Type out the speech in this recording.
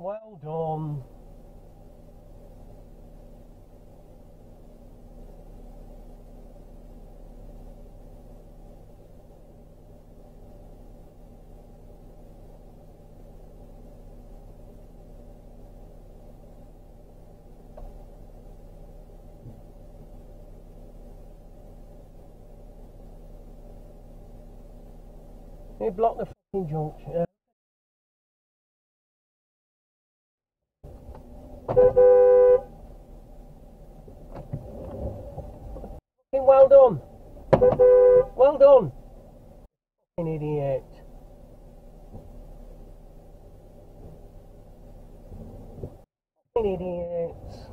Well done. You blocked the fucking junction. Well done. Well done. Fucking idiot. Fucking idiot.